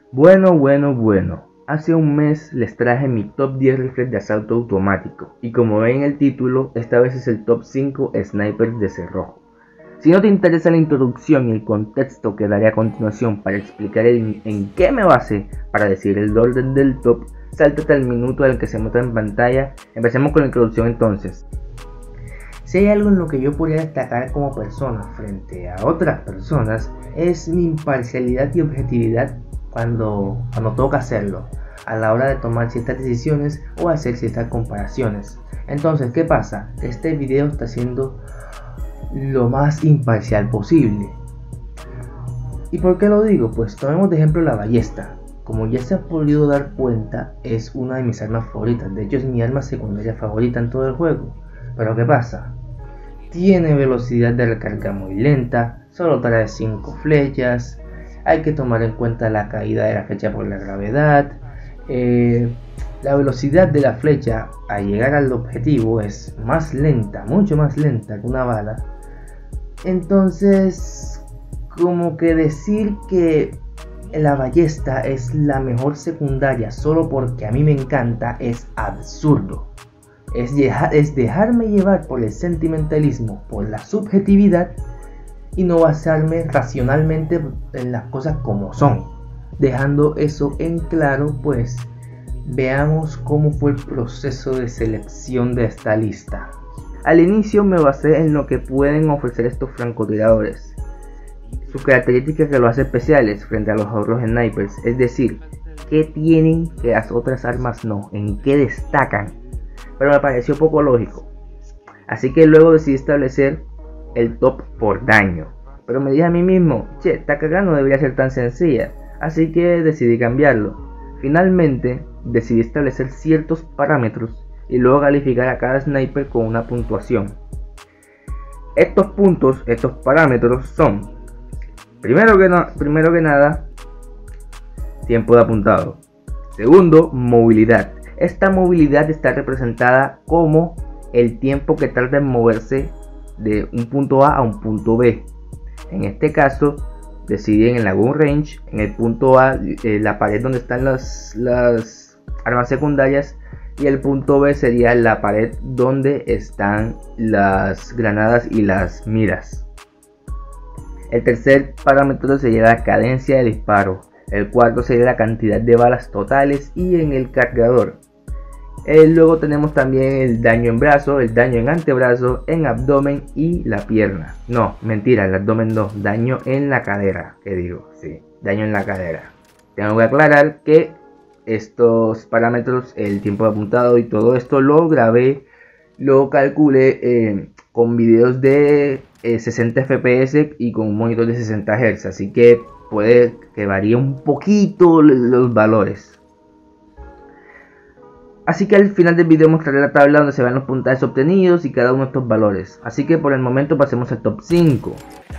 Bueno. Hace un mes les traje mi top 10 rifles de asalto automático y como ven en el título, esta vez es el top 5 snipers de cerrojo. Si no te interesa la introducción y el contexto que daré a continuación para explicar en qué me basé para decir el orden del top, sáltate al minuto al que se muestra en pantalla. Empecemos con la introducción entonces. Si hay algo en lo que yo podría destacar como persona frente a otras personas, es mi imparcialidad y objetividad cuando toca hacerlo, a la hora de tomar ciertas decisiones o hacer ciertas comparaciones. Entonces, ¿qué pasa? Este video está siendo lo más imparcial posible. ¿Y por qué lo digo? Pues tomemos de ejemplo la ballesta. Como ya se ha podido dar cuenta, es una de mis armas favoritas. De hecho, es mi arma secundaria favorita en todo el juego. Pero ¿qué pasa? Tiene velocidad de recarga muy lenta, solo trae 5 flechas. Hay que tomar en cuenta la caída de la flecha por la gravedad. La velocidad de la flecha al llegar al objetivo es más lenta, mucho más lenta que una bala. Entonces, como que decir que la ballesta es la mejor secundaria solo porque a mí me encanta es absurdo. Es dejarme llevar por el sentimentalismo, por la subjetividad, y no basarme racionalmente en las cosas como son. Dejando eso en claro, pues veamos cómo fue el proceso de selección de esta lista. Al inicio me basé en lo que pueden ofrecer estos francotiradores, sus características que lo hacen especiales frente a los otros snipers, es decir, qué tienen que las otras armas no, en qué destacan, pero me pareció poco lógico, así que luego decidí establecer el top por daño, pero me dije a mí mismo, che, esta cagada no debería ser tan sencilla, así que decidí cambiarlo. Finalmente decidí establecer ciertos parámetros y luego calificar a cada sniper con una puntuación. Estos parámetros son, primero que nada, tiempo de apuntado. Segundo, movilidad. Esta movilidad está representada como el tiempo que tarda en moverse de un punto A a un punto B. En este caso decidí en la gun range, en el punto A, la pared donde están las armas secundarias, y el punto B sería la pared donde están las granadas y las miras. El tercer parámetro sería la cadencia de disparo. El cuarto sería la cantidad de balas totales y en el cargador. Luego tenemos también el daño en brazo, el daño en antebrazo, en abdomen y la pierna. No, mentira, el abdomen no, daño en la cadera, que digo, sí, daño en la cadera. Tengo que aclarar que estos parámetros, el tiempo de apuntado y todo esto lo grabé, lo calculé con videos de 60 fps y con un monitor de 60 Hz, así que puede que varíe un poquito los valores. Así que al final del video mostraré la tabla donde se ven los puntajes obtenidos y cada uno de estos valores. Así que por el momento pasemos al top 5.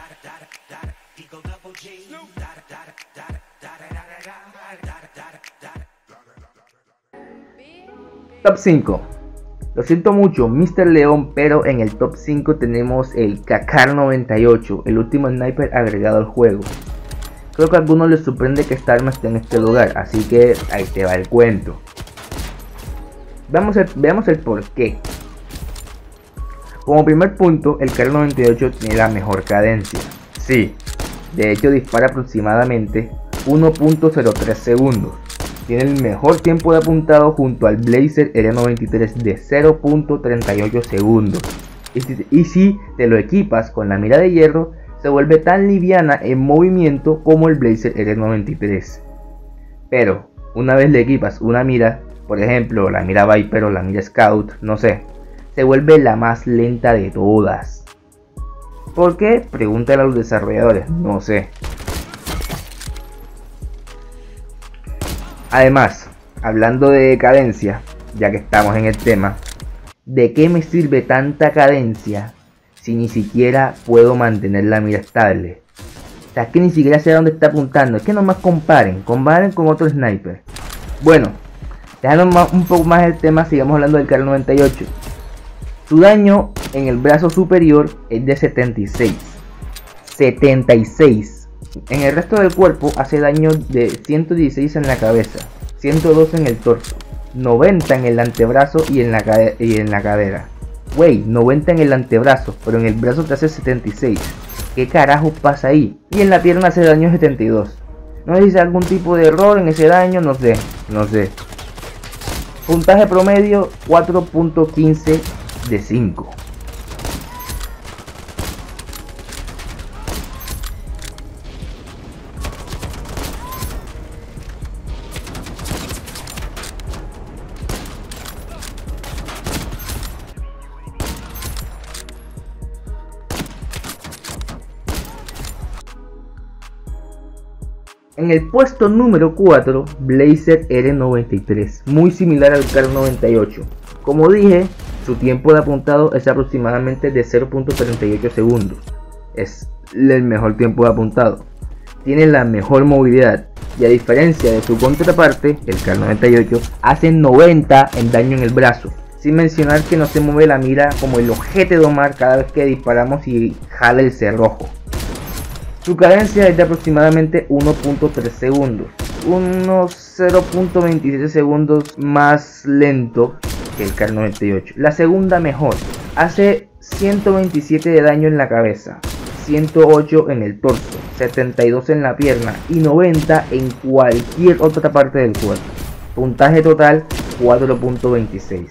Top 5. Lo siento mucho, Mr. León, pero en el top 5 tenemos el Kar98, el último sniper agregado al juego. Creo que a algunos les sorprende que esta arma esté en este lugar, así que ahí te va el cuento. Veamos el porqué. Como primer punto, el Kar98 tiene la mejor cadencia. Sí, de hecho dispara aproximadamente 1.03 segundos. Tiene el mejor tiempo de apuntado junto al Blazer R93 de 0.38 segundos. Y si te lo equipas con la mira de hierro, se vuelve tan liviana en movimiento como el Blazer R93. Pero una vez le equipas una mira, por ejemplo la mira Viper o la mira Scout, no sé, se vuelve la más lenta de todas. ¿Por qué? Pregúntale a los desarrolladores, no sé. Además, hablando de cadencia, ya que estamos en el tema, ¿de qué me sirve tanta cadencia si ni siquiera puedo mantener la mira estable? O sea, es que ni siquiera sé a dónde está apuntando. Es que nomás comparen con otro sniper. Bueno, dejando un poco más el tema, sigamos hablando del Kar98. Su daño en el brazo superior es de 76. En el resto del cuerpo hace daño de 116 en la cabeza, 102 en el torso, 90 en el antebrazo y en la cadera. Wey, 90 en el antebrazo, pero en el brazo te hace 76. ¿Qué carajo pasa ahí? Y en la pierna hace daño 72. No sé si hay algún tipo de error en ese daño, no sé. Puntaje promedio 4.15 de 5. En el puesto número 4, Blazer R93, muy similar al Kar 98. Como dije, su tiempo de apuntado es aproximadamente de 0.38 segundos. Es el mejor tiempo de apuntado. Tiene la mejor movilidad y a diferencia de su contraparte, el Kar 98, hace 90 en daño en el brazo. Sin mencionar que no se mueve la mira como el ojete de Omar cada vez que disparamos y jala el cerrojo. Su cadencia es de aproximadamente 1.3 segundos, unos 0.27 segundos más lento que el Kar 98. La segunda mejor, hace 127 de daño en la cabeza, 108 en el torso, 72 en la pierna y 90 en cualquier otra parte del cuerpo. Puntaje total 4.26.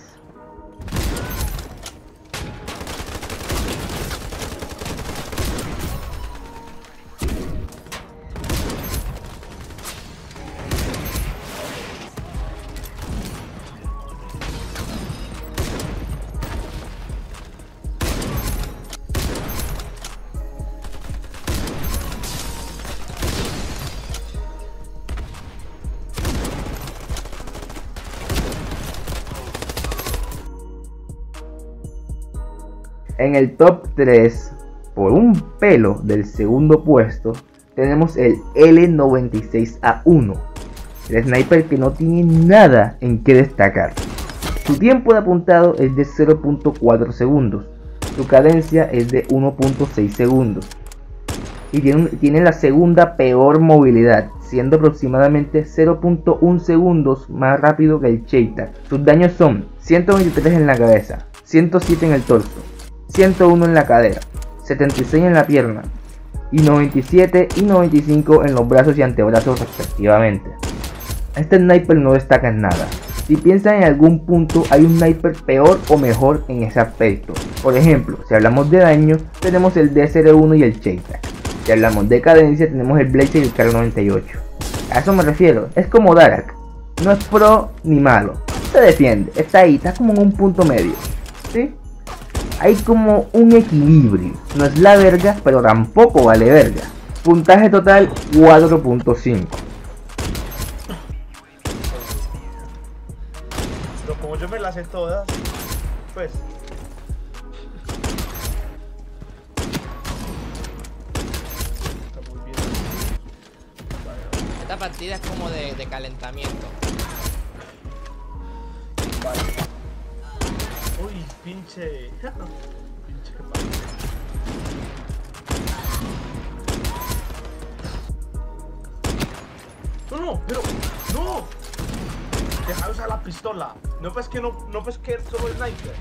En el top 3, por un pelo del segundo puesto, tenemos el L96A1, el sniper que no tiene nada en que destacar. Su tiempo de apuntado es de 0.4 segundos, su cadencia es de 1.6 segundos y tiene la segunda peor movilidad, siendo aproximadamente 0.1 segundos más rápido que el Cheetah. Sus daños son 123 en la cabeza, 107 en el torso, 101 en la cadera, 76 en la pierna y 97 y 95 en los brazos y antebrazos respectivamente. Este sniper no destaca en nada. Si piensan en algún punto, hay un sniper peor o mejor en ese aspecto. Por ejemplo, si hablamos de daño, tenemos el DSR-1 y el Cheetah. Si hablamos de cadencia, tenemos el Blazer y el Kar 98. A eso me refiero, es como Darak. No es pro ni malo, se defiende, está ahí, está como en un punto medio, ¿sí? Hay como un equilibrio, no es la verga, pero tampoco vale verga. Puntaje total 4.5. Pero como yo me las sé todas, pues... Está muy bien. Esta partida es como de calentamiento. Vale. Uy, pinche. Pinche que pasa. No, pero. ¡No! Deja de usar la pistola. No pues que solo el sniper.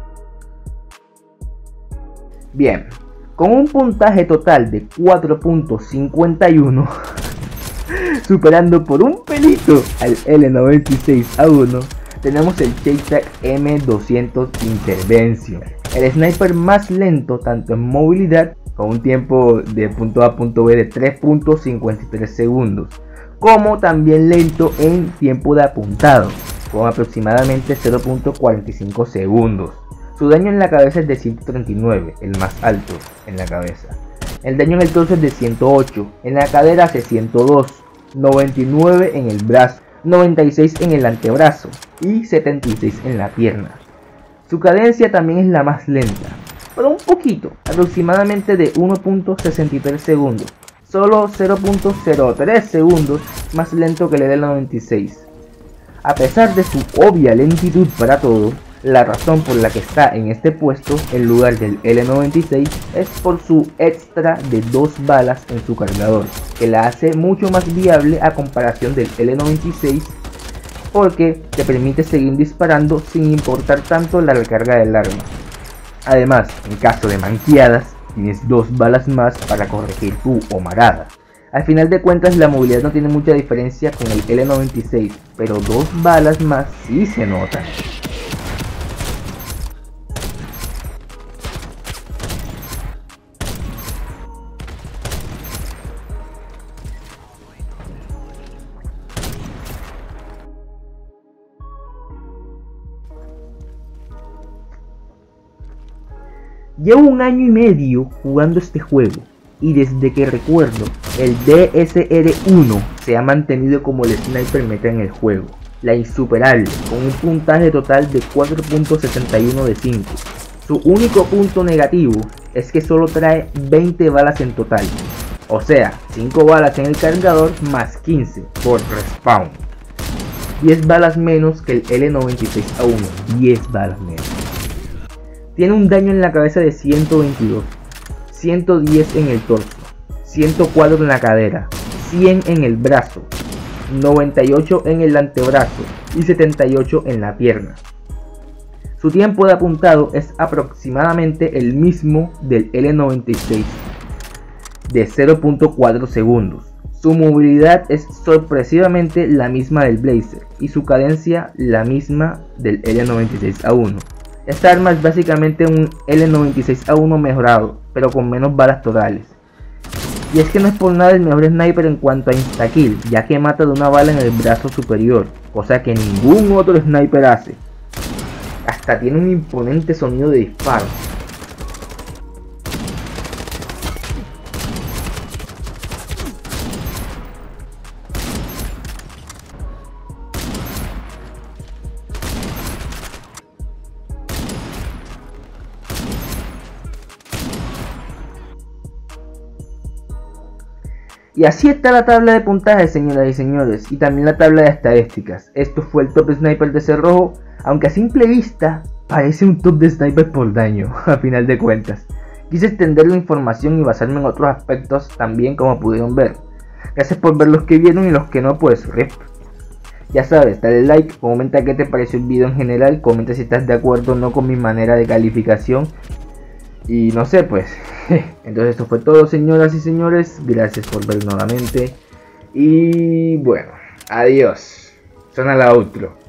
Bien, con un puntaje total de 4.51, superando por un pelito al L96A1, tenemos el Cheetah M200 Intervention, el sniper más lento tanto en movilidad, con un tiempo de punto A a punto B de 3.53 segundos, como también lento en tiempo de apuntado, con aproximadamente 0.45 segundos. Su daño en la cabeza es de 139, el más alto en la cabeza. El daño en el torso es de 108, en la cadera hace 102, 99 en el brazo, 96 en el antebrazo y 76 en la pierna. Su cadencia también es la más lenta, pero un poquito, aproximadamente de 1.63 segundos, solo 0.03 segundos más lento que el L96. A pesar de su obvia lentitud para todo, La razón por la que está en este puesto en lugar del L96 es por su extra de 2 balas en su cargador, que la hace mucho más viable a comparación del L96, porque te permite seguir disparando sin importar tanto la recarga del arma. Además, en caso de manqueadas, tienes 2 balas más para corregir tu homarada. Al final de cuentas, la movilidad no tiene mucha diferencia con el L96, pero 2 balas más sí se notan. Llevo 1 año y medio jugando este juego, y desde que recuerdo, el DSR-1 se ha mantenido como el sniper meta en el juego, la insuperable, con un puntaje total de 4.61 de 5. Su único punto negativo es que solo trae 20 balas en total, o sea, 5 balas en el cargador más 15 por respawn. 10 balas menos que el L96A1, 10 balas menos. Tiene un daño en la cabeza de 122, 110 en el torso, 104 en la cadera, 100 en el brazo, 98 en el antebrazo y 78 en la pierna. Su tiempo de apuntado es aproximadamente el mismo del L96, de 0.4 segundos. Su movilidad es sorpresivamente la misma del Blazer y su cadencia la misma del L96A1. Esta arma es básicamente un L96A1 mejorado, pero con menos balas totales. Y es que no es por nada el mejor sniper en cuanto a instakill, ya que mata de una bala en el brazo superior, cosa que ningún otro sniper hace. Hasta tiene un imponente sonido de disparo. Y así está la tabla de puntaje, señoras y señores, y también la tabla de estadísticas. Esto fue el top sniper de Cerrojo, aunque a simple vista parece un top de sniper por daño, a final de cuentas. Quise extender la información y basarme en otros aspectos también, como pudieron ver. Gracias por ver los que vieron y los que no, pues RIP. Ya sabes, dale like, comenta qué te pareció el video en general, comenta si estás de acuerdo o no con mi manera de calificación. Y no sé, pues, entonces esto fue todo, señoras y señores. Gracias por ver nuevamente. Y bueno, adiós. Suena la outro.